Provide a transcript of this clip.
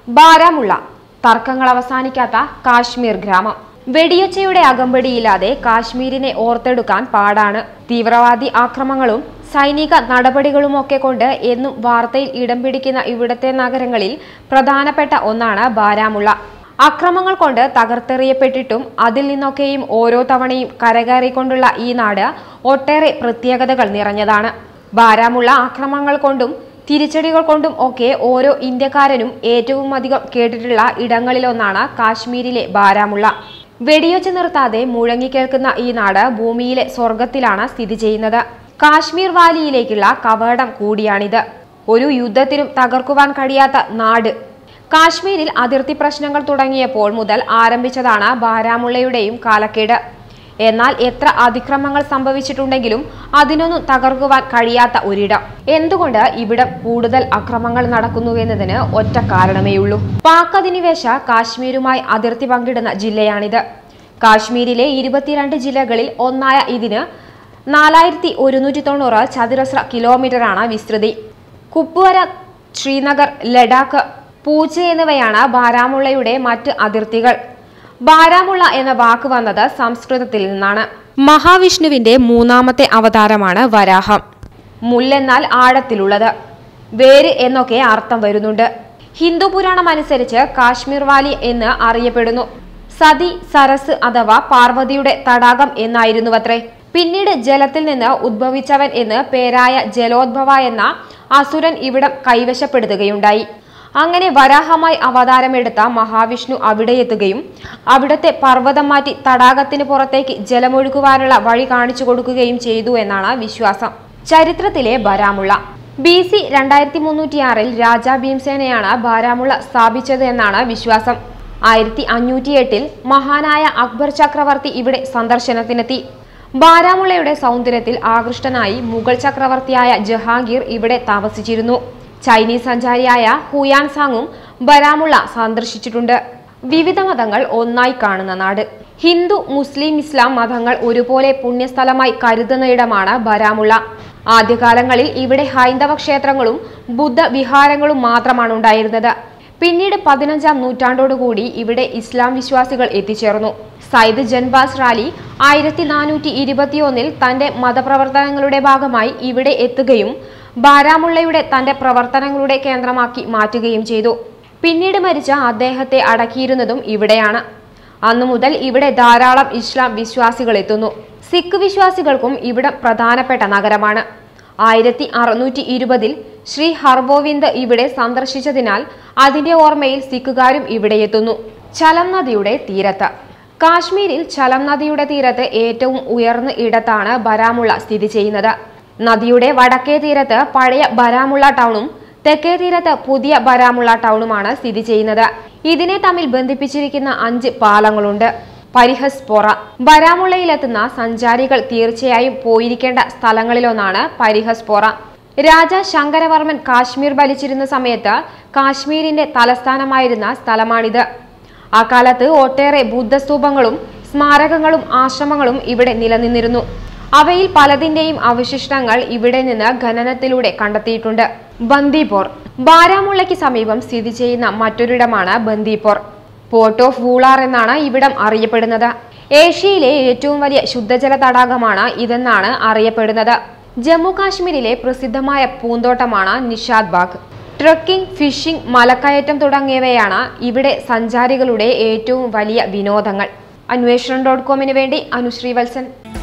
ബാരാമുള്ള തർക്കങ്ങൾ അവസാനിക്കാത്ത കാശ്മീർ ഗ്രാമം. വെടിയൊച്ചയുടെ അകമ്പടിയില്ലാതെ കാശ്മീരിനെ ഓർത്തെടുക്കാൻ പാടാണ്. തീവ്രവാദി ആക്രമണങ്ങളും സൈനിക നടപടികളുമൊക്കെ കൊണ്ട് എന്നും വാർത്തയിൽ ഇടം പിടിക്കുന്ന ഇവിടത്തെ നഗരങ്ങളിൽ പ്രധാനപ്പെട്ട ഒന്നാണ് ബാരാമുള്ള. അക്രമങ്ങൾ കൊണ്ട് തകർത്തെറിയപ്പെട്ടിട്ടും അതിൽ നിന്നൊക്കെയും ഓരോ തവണയും കരകയറിക്കൊണ്ടുള്ള ഈ നാട് ഒട്ടേറെ പ്രത്യേകതകൾ നിറഞ്ഞതാണ്. ബാരാമുള്ള ആക്രമണങ്ങൾ കൊണ്ടും തിരിച്ചടികൾ കൊണ്ടും ഒക്കെ ഓരോ ഇന്ത്യക്കാരനും ഏറ്റവും അധികം കേട്ടിട്ടുള്ള ഇടങ്ങളിലൊന്നാണ് കാശ്മീരിലെ ബാരാമുള്ള. വെടിയൊച്ച നിർത്താതെ മുഴങ്ങിക്കേൾക്കുന്ന ഈ നാട് ഭൂമിയിലെ സ്വർഗത്തിലാണ് സ്ഥിതി ചെയ്യുന്നത്. കാശ്മീർ വാലിയിലേക്കുള്ള കവാടം കൂടിയാണിത്. ഒരു യുദ്ധത്തിനും തകർക്കുവാൻ കഴിയാത്ത നാട്. കാശ്മീരിൽ അതിർത്തി പ്രശ്നങ്ങൾ തുടങ്ങിയപ്പോൾ മുതൽ ആരംഭിച്ചതാണ് ബാരാമുള്ളയുടെയും കാലക്കേട്. എന്നാൽ എത്ര അതിക്രമങ്ങൾ സംഭവിച്ചിട്ടുണ്ടെങ്കിലും അതിനൊന്നും തകർക്കുവാൻ കഴിയാത്ത ഒരിടം. എന്തുകൊണ്ട് ഇവിടം കൂടുതൽ അക്രമങ്ങൾ നടക്കുന്നുവെന്നതിന് ഒറ്റ കാരണമേയുള്ളൂ. പാക് അധിനിവേശ കാശ്മീരുമായി അതിർത്തി പങ്കിടുന്ന ജില്ലയാണിത്. കാശ്മീരിലെ 22 ജില്ലകളിൽ ഒന്നായ ഇതിന് 4190 ചതുരശ്ര കിലോമീറ്ററാണ് വിസ്തൃതി. കുപ്വാര, ശ്രീനഗർ, ലഡാക്ക്, പൂച്ച് എന്നിവയാണ് ബാരാമുള്ളയുടെ മറ്റ് അതിർത്തികൾ. ബാരാമുള്ള എന്ന വാക്ക് വന്നത് സംസ്കൃതത്തിൽ നിന്നാണ്. മഹാവിഷ്ണുവിന്റെ മൂന്നാമത്തെ അവതാരമാണ് വരാഹം. മുല്ലെന്നാൽ ആഴത്തിലുള്ളത്, വേര് എന്നൊക്കെ അർത്ഥം വരുന്നുണ്ട്. ഹിന്ദു പുരാണം അനുസരിച്ച് കാശ്മീർ വാലി എന്ന് അറിയപ്പെടുന്നു. സതി, സരസ് അഥവാ പാർവതിയുടെ തടാകം എന്നായിരുന്നുവത്രേ. പിന്നീട് ജലത്തിൽ നിന്ന് ഉദ്ഭവിച്ചവൻ എന്ന് പേരായ ജലോദ്ഭവ എന്ന അസുരൻ ഇവിടം കൈവശപ്പെടുത്തുകയുണ്ടായി. അങ്ങനെ വരാഹമായി അവതാരമെടുത്ത മഹാവിഷ്ണു അവിടെ എത്തുകയും അവിടത്തെ പർവ്വതം മാറ്റി തടാകത്തിന് പുറത്തേക്ക് ജലമൊഴുകുവാനുള്ള വഴി കാണിച്ചു കൊടുക്കുകയും ചെയ്തു എന്നാണ് വിശ്വാസം. ചരിത്രത്തിലെ ബാരാമുള്ള BC 2306 രാജാ ഭീംസേനയാണ് ബാരാമുള്ള സ്ഥാപിച്ചത് എന്നാണ് വിശ്വാസം. 1508 മഹാനായ അക്ബർ ചക്രവർത്തി ഇവിടെ സന്ദർശനത്തിനെത്തി. ബാരാമുള്ളയുടെ സൗന്ദര്യത്തിൽ ആകൃഷ്ടനായി മുഗൾ ചക്രവർത്തിയായ ജഹാംഗീർ ഇവിടെ താമസിച്ചിരുന്നു. ചൈനീസ് സഞ്ചാരിയായ ഹുയാൻ സാങ്ങും ബാരാമുള്ള സന്ദർശിച്ചിട്ടുണ്ട്. വിവിധ മതങ്ങൾ ഒന്നായി കാണുന്ന നാട്. ഹിന്ദു, മുസ്ലിം, ഇസ്ലാം മതങ്ങൾ ഒരുപോലെ പുണ്യസ്ഥലമായി കരുതുന്ന ഇടമാണ് ബാരാമുള്ള. ആദ്യകാലങ്ങളിൽ ഇവിടെ ഹൈന്ദവ ക്ഷേത്രങ്ങളും ബുദ്ധ വിഹാരങ്ങളും മാത്രമാണ് ഉണ്ടായിരുന്നത്. പിന്നീട് 15ാം നൂറ്റാണ്ടോടുകൂടി ഇവിടെ ഇസ്ലാം വിശ്വാസികൾ എത്തിച്ചേർന്നു. സയ്യിദ് ജൻബാസ് റാലി 1421 തന്റെ മതപ്രവർത്തനങ്ങളുടെ ഭാഗമായി ഇവിടെ എത്തുകയും ബാരാമുള്ളയുടെ തന്റെ പ്രവർത്തനങ്ങളുടെ കേന്ദ്രമാക്കി മാറ്റുകയും ചെയ്തു. പിന്നീട് മരിച്ച അദ്ദേഹത്തെ അടക്കിയിരുന്നതും ഇവിടെയാണ്. അന്നു മുതൽ ഇവിടെ ധാരാളം ഇസ്ലാം വിശ്വാസികൾ എത്തുന്നു. സിഖ് വിശ്വാസികൾക്കും ഇവിടം പ്രധാനപ്പെട്ട നഗരമാണ്. 1620 ശ്രീ ഹർഗോവിന്ദ് ഇവിടെ സന്ദർശിച്ചതിനാൽ അതിന്റെ ഓർമ്മയിൽ സിഖുകാരും ഇവിടെ എത്തുന്നു. ചലം നദിയുടെ തീരത്ത്. കാശ്മീരിൽ ചലം നദിയുടെ തീരത്ത് ഏറ്റവും ഉയർന്ന ഇടത്താണ് ബാരാമുള്ള സ്ഥിതി ചെയ്യുന്നത്. നദിയുടെ വടക്കേ തീരത്ത് പഴയ ബാരാമുള്ള ടൗണും തെക്കേ തീരത്ത് പുതിയ ബാരാമുള്ള ടൗണുമാണ് സ്ഥിതി ചെയ്യുന്നത്. ഇതിനെ തമ്മിൽ ബന്ധിപ്പിച്ചിരിക്കുന്ന 5 പാലങ്ങളുണ്ട്. പരിഹസ്പോറ. ബാരാമുള്ളയിലെത്തുന്ന സഞ്ചാരികൾ തീർച്ചയായും പോയിരിക്കേണ്ട സ്ഥലങ്ങളിലൊന്നാണ് പരിഹസ്പോറ. രാജാ ശങ്കരവർമ്മൻ കാശ്മീർ ഭരിച്ചിരുന്ന സമയത്ത് കാശ്മീരിന്റെ തലസ്ഥാനമായിരുന്ന സ്ഥലമാണിത്. അക്കാലത്ത് ഒട്ടേറെ ബുദ്ധസ്തൂപങ്ങളും സ്മാരകങ്ങളും ആശ്രമങ്ങളും ഇവിടെ നിലനിന്നിരുന്നു. അവയിൽ പലതിന്റെയും അവശിഷ്ടങ്ങൾ ഇവിടെ നിന്ന് ഖനനത്തിലൂടെ കണ്ടെത്തിയിട്ടുണ്ട്. ബന്ദിപോർ. ബാരാമുള്ളയ്ക്ക് സമീപം സ്ഥിതി ചെയ്യുന്ന മറ്റൊരിടമാണ് ബന്ദിപോർ. പോർട്ട് ഓഫ് വൂളാർ എന്നാണ് ഇവിടം അറിയപ്പെടുന്നത്. ഏഷ്യയിലെ ഏറ്റവും വലിയ ശുദ്ധജല തടാകമാണ് ഇതെന്നാണ് അറിയപ്പെടുന്നത്. ജമ്മു കാശ്മീരിലെ പ്രസിദ്ധമായ പൂന്തോട്ടമാണ് നിഷാദ് ബാഗ്. ട്രക്കിംഗ്, ഫിഷിംഗ്, മലക്കയറ്റം തുടങ്ങിയവയാണ് ഇവിടെ സഞ്ചാരികളുടെ ഏറ്റവും വലിയ വിനോദങ്ങൾ. അന്വേഷണം.com വേണ്ടി അനുശ്രീ വത്സൻ.